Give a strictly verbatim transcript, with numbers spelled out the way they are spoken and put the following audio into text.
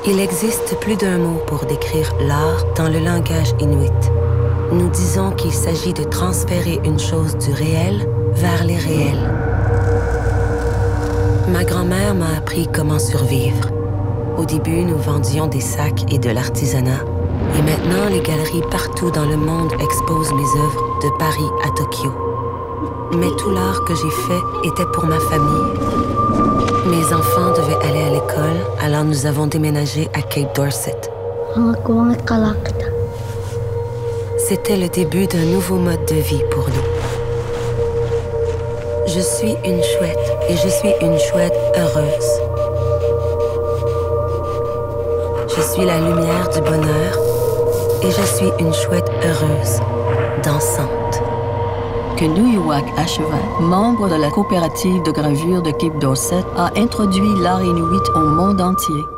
Il existe plus d'un mot pour décrire l'art dans le langage inuit. Nous disons qu'il s'agit de transférer une chose du réel vers l'irréel. Ma grand-mère m'a appris comment survivre. Au début, nous vendions des sacs et de l'artisanat. Et maintenant, les galeries partout dans le monde exposent mes œuvres de Paris à Tokyo. Mais tout l'art que j'ai fait était pour ma famille. Mes enfants devaient aller à l'école, alors nous avons déménagé à Cape Dorset. C'était le début d'un nouveau mode de vie pour nous. Je suis une chouette et je suis une chouette heureuse. Je suis la lumière du bonheur et je suis une chouette heureuse, dansante. Que Nuyuak Asheva, membre de la coopérative de gravure de Cape Dorset, a introduit l'art inuit au monde entier.